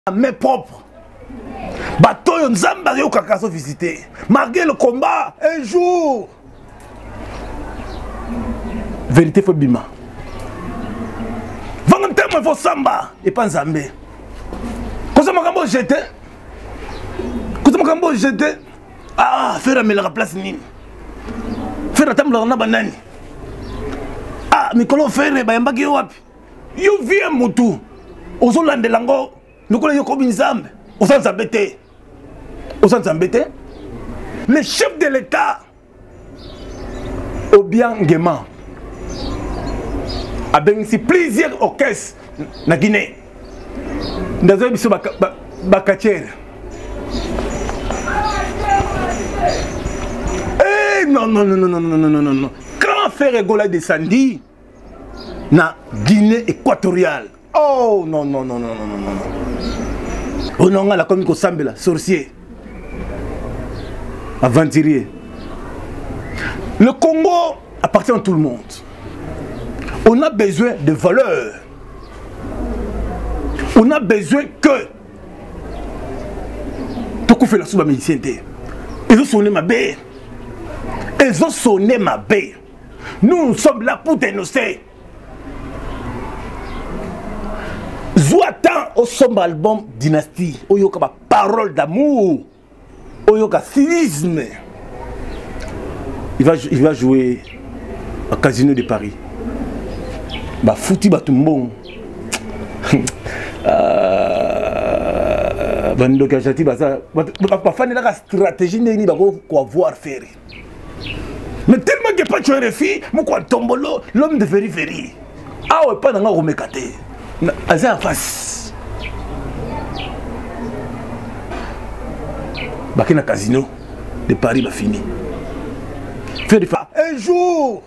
Main propre. Bateau Nzamba yo kakaso visiter. Malgré le combat, un jour. Vérité faut bima. Valentin il faut samba et pas Nzambé. Quand makambo jeté. Quand makambo jeté. Ah, faire la place nini. Faire tamba na banani. Ah, mikolo faire ba yambaki wapi. Yo vie mutu. Ozolande lango. Nous connaissons comme une zambe. Au sens embêté. Au sens embêté. Le chef de l'État, Obiang Nguema, a bénéficié plusieurs orchestres na Guinée. Dans un émission Bakatière. Eh non, non, non, non, non, non, non, non, non. Grand frère Egola descendit na Guinée équatoriale. Oh non, non, non, non, non, non, non. On a la commune Kosambela, sorcier, aventurier. Le Congo appartient à tout le monde. On a besoin de valeurs. On a besoin que tout fait la souba médicité. Ils ont sonné ma baie. Ils ont sonné ma baie. Nous sommes là pour dénoncer. Zouatan au sombre album Dynastie, Oyoka ma parole d'amour, Oyoka civisme. Il va jouer au Casino de Paris. Bah fouti batumbon. Bando kachati basa. Ba fan la stratégie ni ba ko avoir faire. Mais tellement que pas tu es fille, mon quoi tombolo, l'homme de Ferry. Ah ouais pas dans romekate. Aza en face. Bakina Casino de Paris va fini. Faire des fois. Un jour.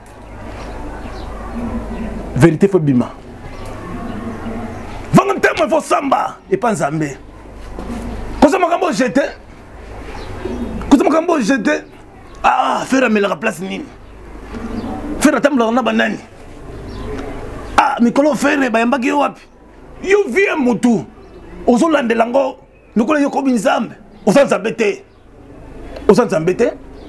Vérité faut bima. Valentin il faut samba et pas Nzambé. Quand ça m'a jeté. Quand ça m'a jeté. Ah, faire la place nini. Faire la table na banani. Ah, mikolo faire ba yambaki wapi. Yo vie mutu. Ozolande lango. Nous connaissons comme une zambe. Au sens embêté. Au sens embêté.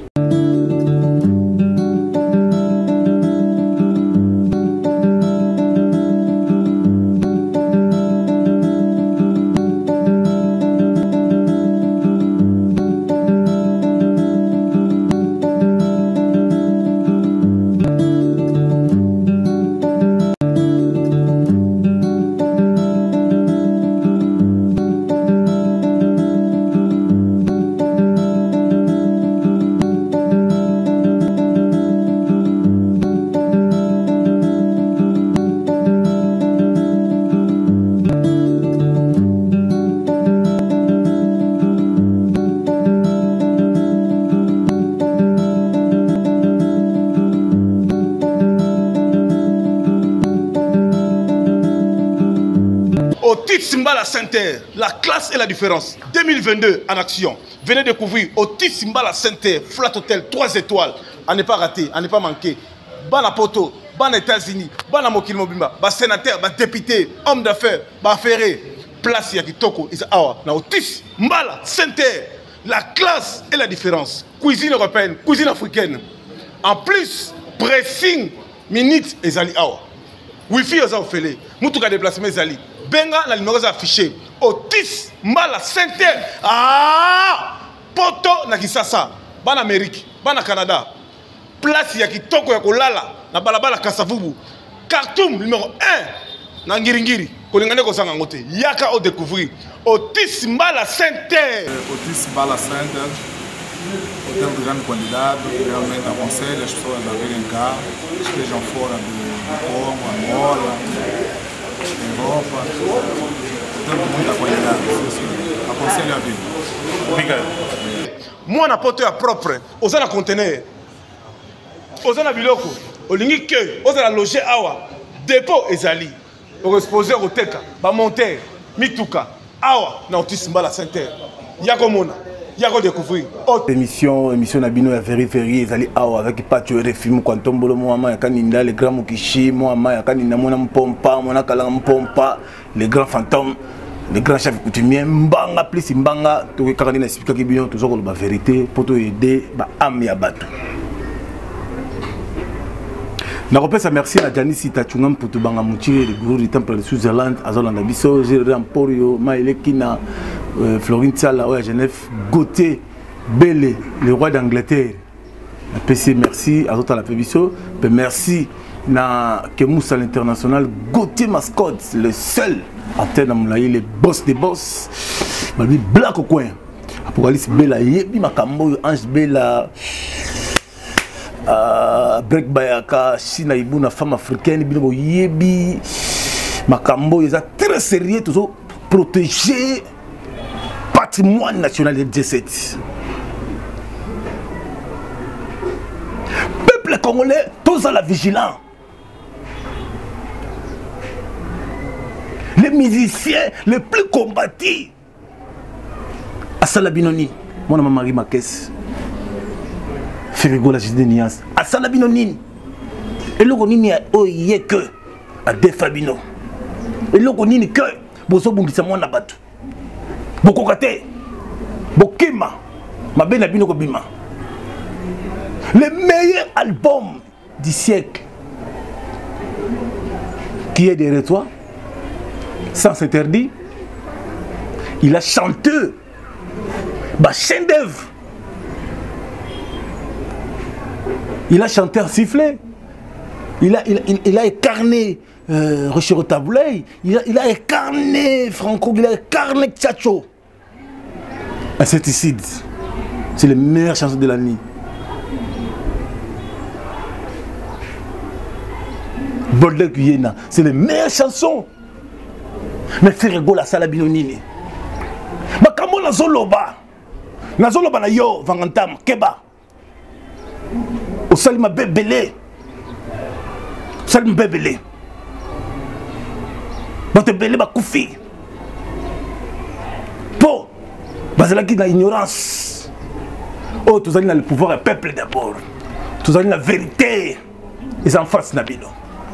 Otis Mbala Center, la classe et la différence. 2022 en action. Venez découvrir Otis Mbala Center, Flat Hotel, 3 étoiles. À ne pas rater, à ne pas manquer. Bana Poto, Bana États-Unis, Bana Mokil Mobimba, Bana sénateur, Bana député, homme d'affaires, Bana ferré. Place Yakitoko, Isa Awa, na Otis Mbala Center, la classe et la différence. Cuisine européenne, cuisine africaine. En plus, pressing, minutes et Zali Awa. Wi-Fi aux offres, Moutouka déplacement Zali. Benga la numéro affiché. Otis Mbala Center. Ah! Poto na Kisasa. Ban Amérique, ban Canada. Place ya kitoko ya kolala na balabala Kasavubu. Khartoum numéro 1 na Ngiringiri. Kolingane ko sanga ngote. Yaka au découvrir. Otis Mbala Center. Otis Mbala Center. Hotel de grande qualidade, realmente aconselho as pessoas a virem cá, estejam fora do Congo, Angola, Europa, hotel de muita qualidade, aconselho a vir. Obrigado. Moi, na porte propre, aux na conteneur, aux na biloko, au lingi que, aux na loger awa, dépôt ezali, au exposé au teka, ba monter, mituka, awa, na Otis Mbala Center, yako mona. Yako découvrir. Émission Nabino ya Ferry ezali awa avec Pacho RFM Kwantombolo Moama ya Kaninda les grands Mukishi Moama ya Kaninda Mona Mpompa Mona Kala Mpompa les grands fantômes le grand chef coutumier mbanga plus mbanga to ka kana expliquer ki bien toujours la vérité pour te aider ba am ya bato. Na repesa merci à Janice Tachungam pour te banga mutire le gourou du temple de Switzerland azolanda biso Gérard Emporio Maelekina Florine Sala à Genève Gauthier Bele le roi d'Angleterre. PC merci à la Pébiso, merci na Kemoussa l'international Gauthier Mascotte, le seul à terre dans mon les boss des boss, malgré black au coin. Apocalypse Bella, Yebi Makambo, Ange Bella, Break Bayaka, China Ibuna, femme africaine, Bino Yebi Makambo, ils sont très sérieux, toujours protéger patrimoine national de G7. Les Congolais, tous à la vigilance. Les musiciens les plus combattus. À Salabinoni, mon nom est Marie Marquez. Ferrigo la justice de Nias. À Salabinoni. Et le Gonini a oyé que à Defabino. Et le Gonini que Bozo Bungisa Mwana Batu. Bokokate. Bokema. Mabena Bino Kobima. Le meilleur album du siècle qui est derrière toi, sans s'interdire. Il a chanté bah, chef d'œuvre. Il a chanté en sifflet. Il a incarné Rocher au Taboulet. Il a incarné Franco. Il a incarné Tchacho. Insecticide. C'est les meilleures chansons de l'année. Bolder Guyena, c'est les meilleures chansons. Mais Ferrego la Salabinonini. Makamo na Zoloba. Na Zoloba na yo, Vangantam, Keba. Au Salima Bebele. Salima Bebele. Bote Bele Bakoufi. Po. Bazalaki na ignorance. Oh, tous allons dans le pouvoir et peuple d'abord. Tous allons la vérité. Ils en face Nabino.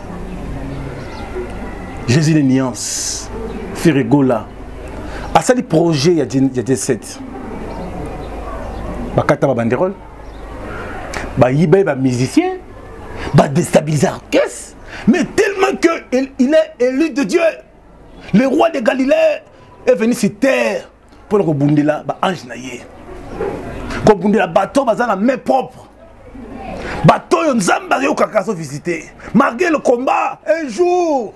Jésus les nuances, Ferrigola. À ça, les projets, il y a des 7. Bakata ba banderole, ba yibé ba musicien, ba déstabiliser l'orchestre, mais tellement que il est élu de Dieu. Le roi de Galilée est venu sur terre pour le bundela ba ange naïe. Ko bundela bateau ba la main propre. Bateau yon zamba yo kakaso visiter. Malgré le combat, un jour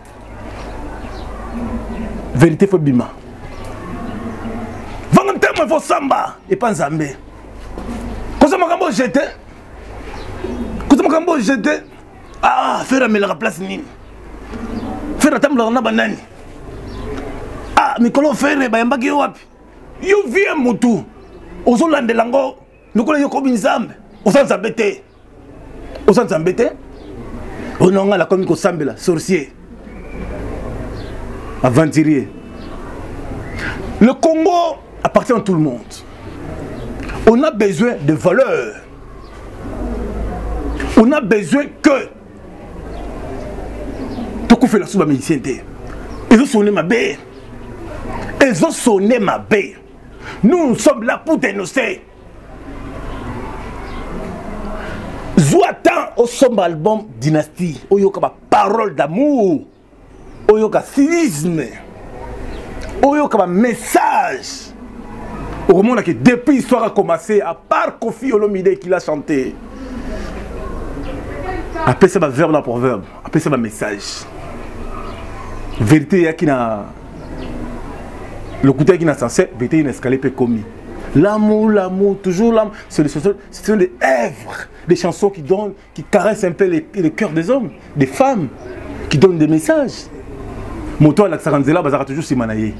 vérité faut bima. Vangantem il faut samba et pas zambé. Quand ça m'a jeté. Quand ça m'a jeté. Ah, faire la place nini. Faire la table na banani. Ah, mikolo faire ba yambaki yo wapi. Yo viens mutu. Ozolande lango. Nukolo yo ko binzambe. Osanza bete. Osanza bete. Ononga la comme ko sambela sorcier. Aventurier. Le Congo appartient à tout le monde. On a besoin de valeurs. On a besoin que tout fait la souba médicité. Ils ont sonné ma baie. Ils ont sonné ma baie. Nous sommes là pour dénoncer. Zouatan au sombre album Dynastie. Oyoka parole d'amour. Oyoka civisme. Oyoka message. Au moment que depuis l'histoire a commencé, à part Kofi Olomide qui l'a chanté, après ça va verbe dans proverbe, après ça va message. Vérité qui n'a le côté qui n'a censé, vérité qui n'a escalé peut commis. L'amour, toujours l'amour. Ce sont des œuvres, des chansons qui donnent, qui caressent un peu le cœur des hommes, des femmes, qui donnent des messages. Moto à l'Axaranzela, bazara toujours simanaye.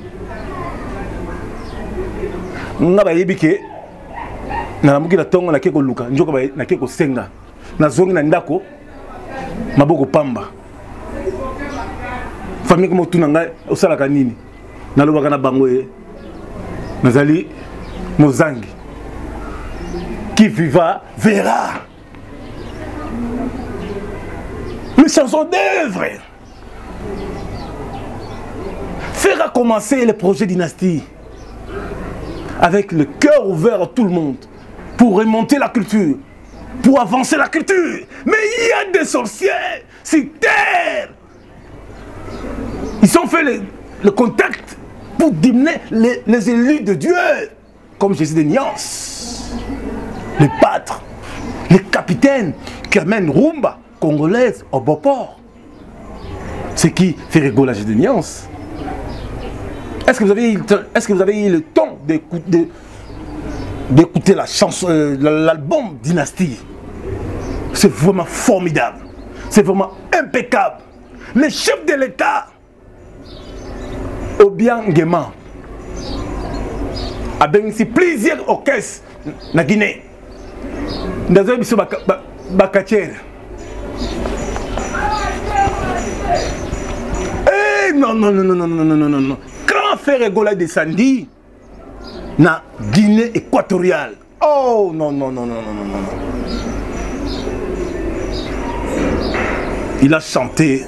Nga ba yebike na lamuki la tongo na keko luka njoko ba na keko senga na zongi na ndako maboko pamba famille comme tuna nga osala kanini na lobaka na bango nazali mozangi qui viva verra. Les chansons d'œuvre Faire commencer le projet dynastie avec le cœur ouvert à tout le monde pour remonter la culture, pour avancer la culture. Mais il y a des sorciers sur terre. Ils ont fait le contact pour diminuer les élus de Dieu, comme Jésus de Niance, les pâtres, les capitaines qui amènent rumba congolaise au beau port. Ce qui fait rigoler Jésus de Niance. Est-ce que vous avez eu le temps d'écouter la chanson, l'album Dynastie? C'est vraiment formidable. C'est vraiment impeccable. Le chef de l'État, Obiang Nguema, a bénéficié plusieurs orchestres na Guinée. Dans un émission Bakatière. Eh non. Quand faire Egola descendit na Guinée équatoriale. Oh non. Il a chanté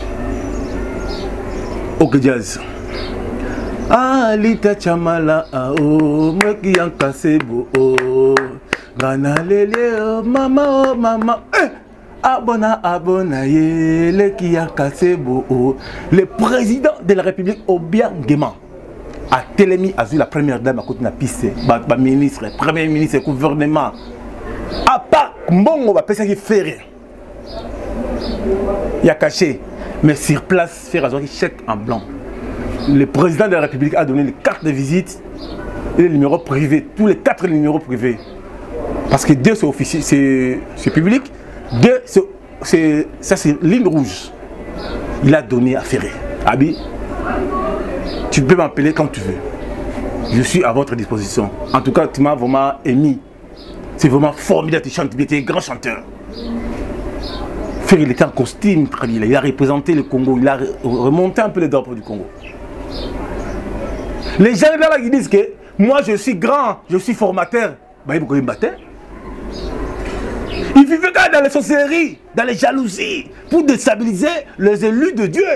au jazz. Ah, lita chamala oh, maki yankasebo oh, gana lele oh, mama abona ye leki yankasebo oh. Le président de la République Obiang Nguema a télémi a vu la première dame à côté de la piste, ministre, premier ministre, gouvernement. À part Mbongo va penser qu'il fait rien. Il a caché, mais sur place, faire un chèque en blanc. Le président de la République a donné les cartes de visite et les numéros privés, tous les 4 numéros privés. Parce que 2 c'est officiel, c'est public, 2 c'est ligne rouge. Il a donné à Ferré. Abi, tu peux m'appeler quand tu veux. Je suis à votre disposition. En tout cas, tu m'as vraiment émis. C'est vraiment formidable, tu chantes bien, tu es un grand chanteur. Ferré, il était en costume, très bien. Il a représenté le Congo, il a remonté un peu les drapeaux du Congo. Les gens là qui disent que moi je suis grand, je suis formateur. Bah, il vivait dans les sorcelleries, dans les jalousies, pour déstabiliser les élus de Dieu.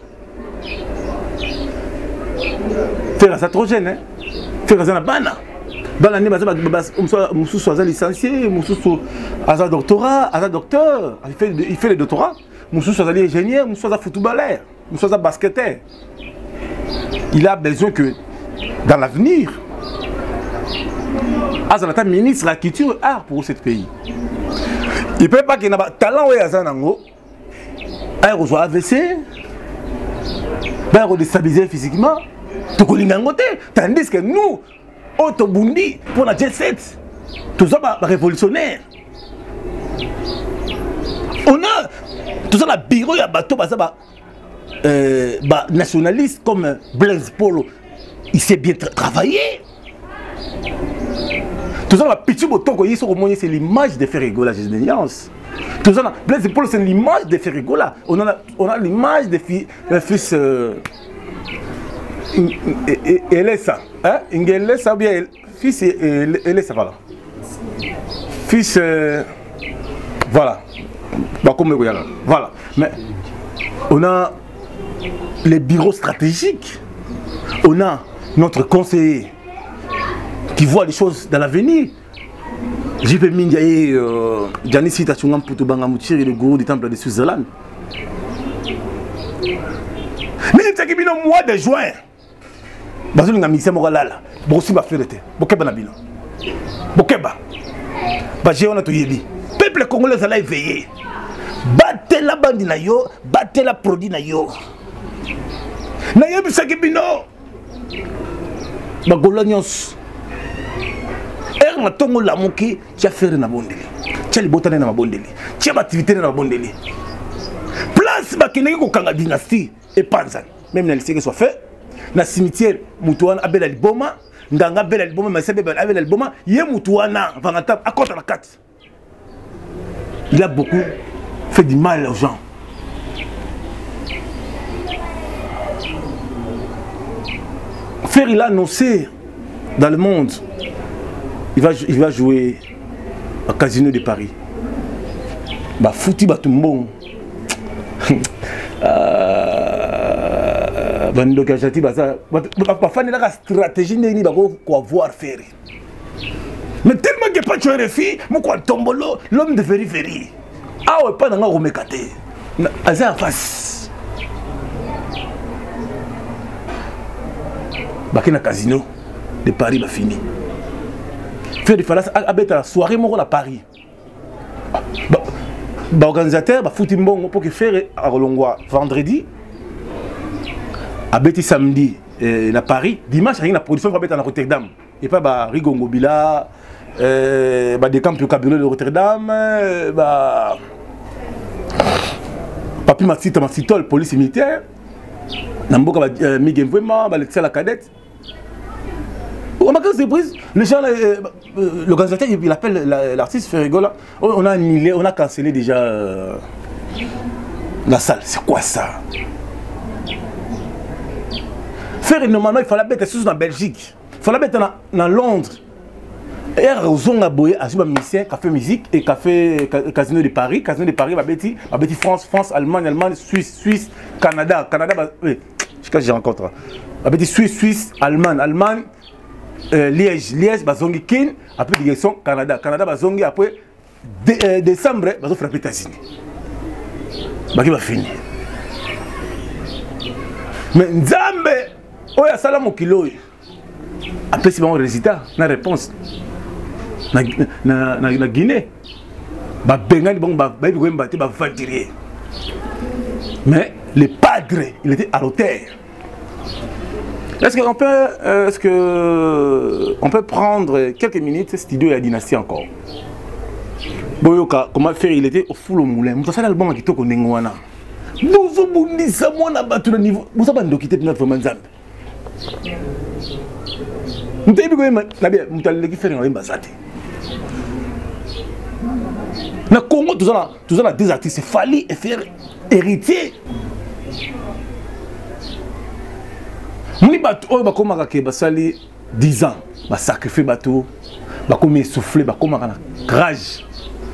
Faire ça trop jeune, hein? Faire ça na bana. Dans l'année, Moussou soit licencié, Moussou soit doctorat, docteur. Il fait le doctorat. Moussou soit ingénieur, Moussou soit footballeur, Moussou soit basketteur. Il a besoin que dans l'avenir, Azalata ministre de la culture et art pour ce pays. Il ne peut pas qu'il y ait un talent où il y a un reçoit AVC, il va déstabiliser physiquement, tandis que nous, Otobundi, pour la jet set, tout ça va révolutionnaire. On a tout ça, le bureau, il y a bateau, nationaliste comme Blaise Polo, il sait bien travailler. Tout ça, c'est l'image de Ferrigola, Jésus de Niance. Tout ça, Blaise Polo, c'est l'image de Ferrigola. On a l'image de fils Elessa. Elessa, bien fils Elessa, voilà. Fils, voilà. Voilà. Mais on a les bureaux stratégiques. On a notre conseiller qui voit les choses dans l'avenir. J.P. Mindiaye, Janis Sitachungam Putubangamoutir et le gourou du temple de Switzerland. Mais il y a un mois de juin. Bazou nga misa morala. Bosi ba ferete. Bokeba na bino. Bokeba. Ba jeona to yebi. Peuple congolais a éveillé. Battez la bande na yo, battez la produit na yo. Na yebi saki bino. Ba golanyos. Na tongo la moki, tu as fait na bondeli. Tu as les botanes na bondeli. Tu as l'activité na bondeli. Place ba keneki ko kanga dynastie et panzan. Même na liseke soit fait. Na cimetière Moutouana abela liboma, nganga abela liboma, masebe abela liboma, ye Moutouana vangata à côté la 4. Il a beaucoup fait du mal aux gens. Faire il a annoncé dans le monde. Il va jouer au Casino de Paris. Bah fouti batumbon. Bando Kachati, baza, parfois, il y a une stratégie pour avoir faire. Mais tellement que pas tu es refi, moi quoi tombolo, l'homme de Ferry. Ah ouais, pas dans la romekate. Aza en face. Bakina casino de Paris va fini. Faire des falas à bête à la soirée mon à Paris. Bah organisateur bah foutu bon pour que faire à Rolongwa vendredi. À bête samedi à Paris, dimanche il y a une production va bête à Rotterdam. Et pas bah Rigongo Bila des camps de cabinet de Rotterdam, Papi Massitol, police militaire, Namboka Miguel vraiment, la cadette. On a une surprise, les gens, l'organisateur il appelle l'artiste Ferrigola, on a annulé, on a cancellé déjà la salle. C'est quoi ça? Faire normalement il fallait mettre sous en Belgique, il fallait mettre dans Londres. Et Rozonga Boye a joué musicien, café musique et café Casino de Paris, France, Allemagne, Suisse, Canada, oui, je rencontre. Suisse, Allemagne, Liège, Bazongi Kin, après direction Canada, Bazongi après décembre, Bazo frappé États-Unis. Baki va finir. Mais Nzambe, oya salam au kilo. Après c'est bon résultat, la réponse. Na Guinée, mais le padre, il était à l'hôtel. Est-ce qu'on peut prendre quelques minutes studio et la dynastie encore? Boyoka, comment faire? Il était au full au moulin. Vous savez l'album qui toque au Nengwana. Vous avez ça moi na battu le niveau. Vous avez pas quitter notre manzam. Vous avez bien, vous allez faire un embasade. Na Congo, tous on a deux artistes, c'est Fali et faire héritier. Muni bato oyo bakoma ka basali 10 ans, ba sacrifier bato, ba comme essouffler, ba comme na rage.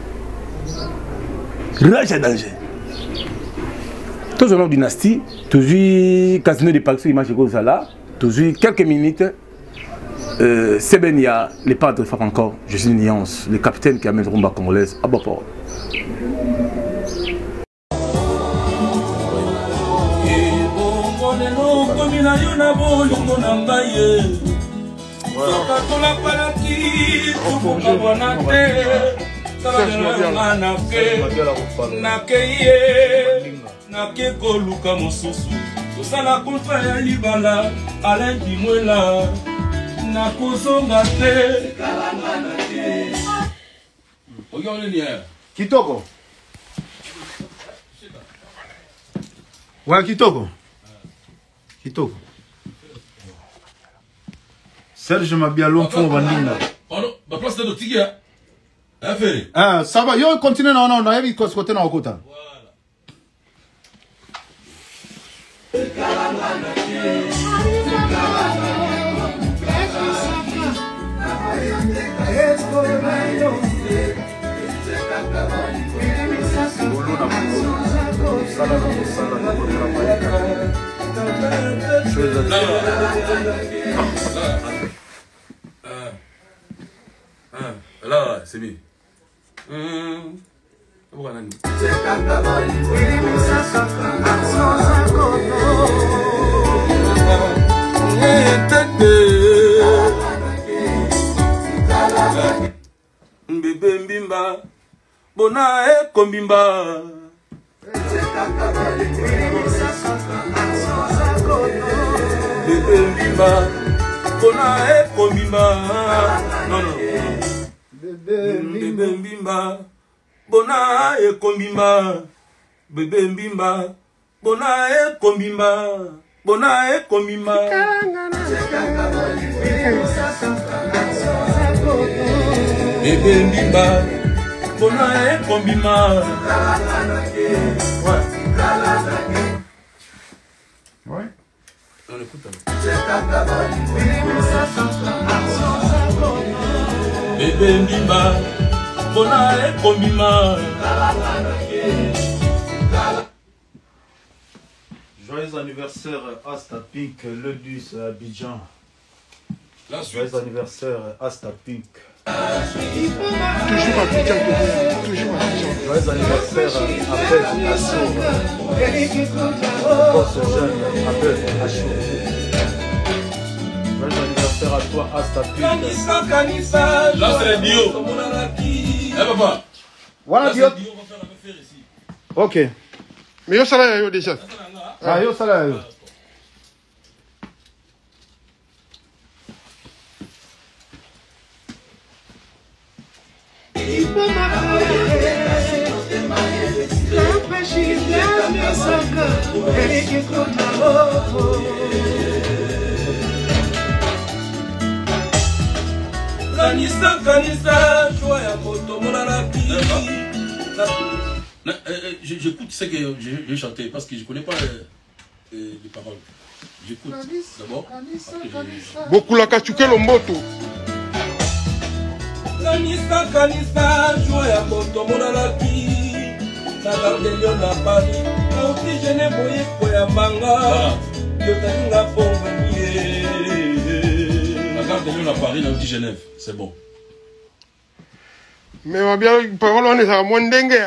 Rage à danger. Tous on a dynastie, toujours Casino de Paris, image comme ça là, toujours quelques minutes. Sebenia, les padres frappent encore, je suis une nuance, le capitaine qui amène Rumba congolaise à Bopor. Kitoko. Ouais, Kitoko. Serge Mabialo pour Vandinga. La place de Tigia. Ah, ça va, yo continue non, on a vu qu'on se côté dans le côté. Là, c'est bien. Bébé Mbimba, Bona e Kombimba. Bébé Mbimba, Bona e Kombimba. Non, non. Bébé Mbimba, Bona e Kombimba. Bébé Mbimba, Bona e Kombimba. Bona e Kombimba. Bébé Mbimba, Bona e Kombimba. Ouais. On écoute. Bébé Mbimba, Bona e Kombimba. Joyeux Joyeux anniversaire Asta Pink, le 10 à Abidjan. Joyeux anniversaire Asta Pink. Toujours Abidjan, toujours Abidjan. Joyeux anniversaire Abel Achour. Boss jeune Abel Achour. Joyeux anniversaire à toi Asta Pink. Là c'est le Dio. Eh papa. Voilà Dio. Ok. Mais yo sala yo déjà. Ah yo sala yo. J'écoute ce que j'ai chanté parce que je ne connais pas les paroles. J'écoute d'abord. Beaucoup la kachuke lomboto. Kanisa kanisa joie ya moto monalaki na gardelio na Paris na otigene boye ko ya manga yo talinga pomanie La gardelio na Paris na Genève, c'est bon. Mais ma bien parole on est à mon dengue.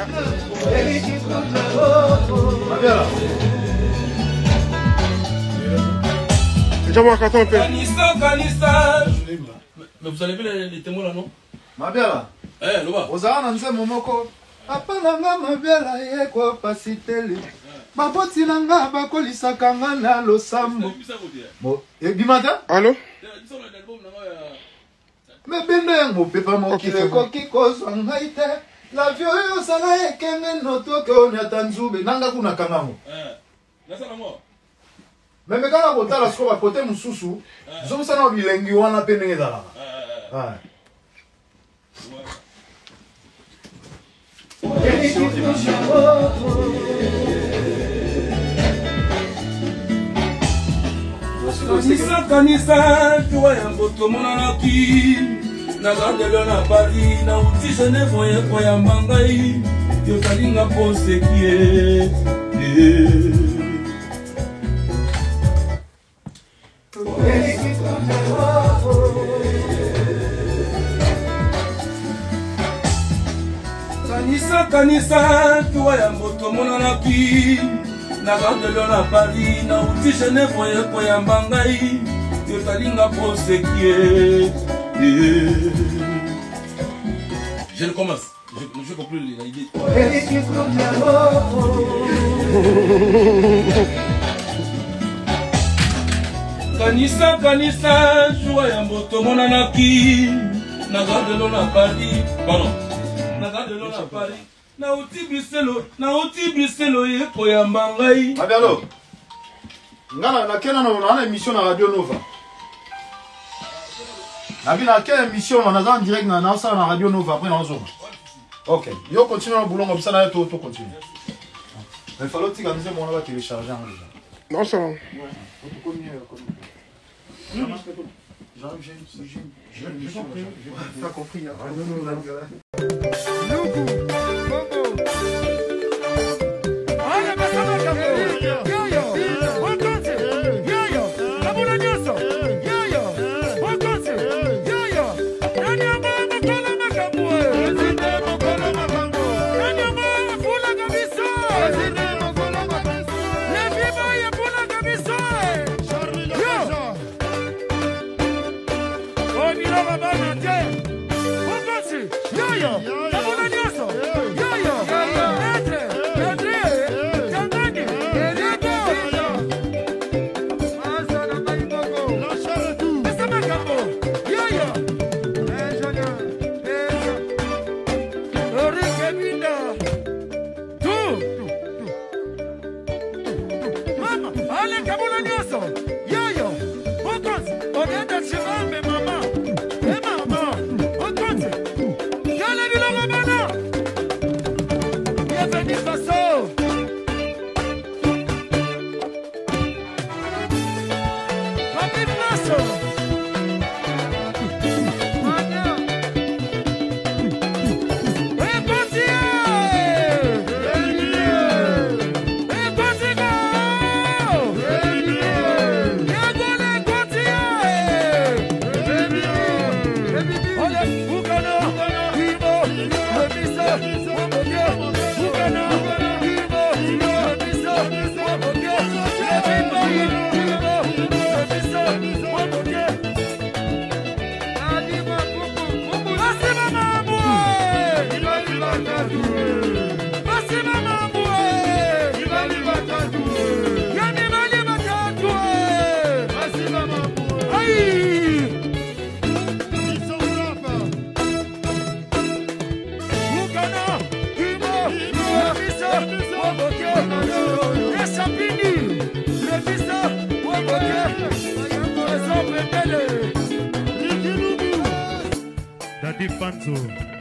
J'aimerais qu'attends un peu. Kanisa kanisa. Mais vous avez vu les témoins là, non? Mabiala. Eh, Loba. Ozara na nzembo moko. Apalanga mabiala ye kwa pasiteli. Baboti nanga bakolisaka nga na losambo. Bon, et bimata? Allô? Mais bendo yango pepa mokile koki kozwa ngai te. La vio yo sala ekenge noto ke onyata nzube nanga kuna kangango. Mais mekana kotala siko bakote mususu. Zomsana bilengi wana pe ndenge ezalaka. Kanisa kanisa joie ya moto monalaki na gardelio na Paris na uti Genève oye ko ya mangai yo talinga posekie. Kanisa kanisa joie ya moto monalaki na gardelio na Paris na uti Genève oye ko ya mangai yo talinga posekie. Je commence. Je conclue l'idée. Kanisa kanisa joie ya moto monanaki na gardelio na Paris. Pardon. Na gardelio na Paris. Na uti Bruxelles ye ko ya mangai. Mabialo. Ngana na kena na émission na Radio Nova. Nabina quelle émission on a en direct na Radio Nova après dans zone. OK. Yo continue à boulot comme ça là tout continue. Mais fallait que tu organises mon va télécharger en déjà. Non ça va. Ouais. J'ai compris. Baby Fanzo.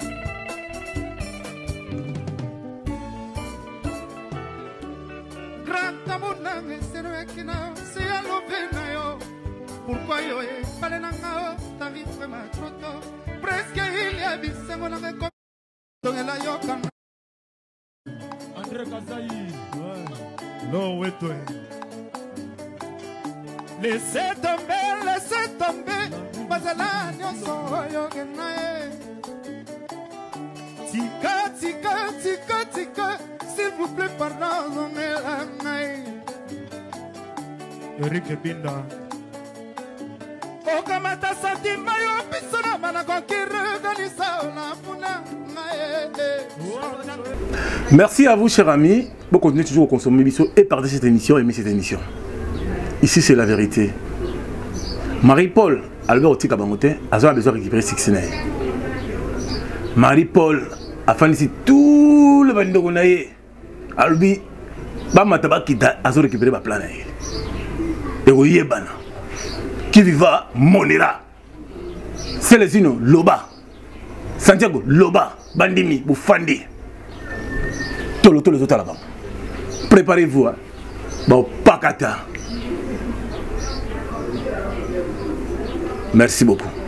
Grand amour na mesero ekina si alovena yo. Pourquoi yo e fallait nanga ta vie vraiment trop tôt. Presque il y a bisengo na me donc la yo kan. André Kazaï. Non, ouais toi. Laissez tomber, bazala nyonso oyo kenae. Tika, s'il vous plaît, pardon, Eric Binda. Okamata Satima yo pisana manakokire ganisa na puna. Merci à vous, chers amis. Vous continuez toujours à consommer l'émission et partager cette émission, aimer cette émission. Ici, c'est la vérité. Marie-Paul, Albert Otika Bangote, a besoin de récupérer 6-9. Marie-Paul a fait ici tout le bandit de Gonaïe. Albi, Bamataba Kita a récupéré ma plan. Et Oyebana, qui viva Monera. Célestino, Loba. Santiago, Loba. Bandimi, Boufandi. Tous les autres là-bas. Préparez-vous. Bon, Pakata. Merci beaucoup.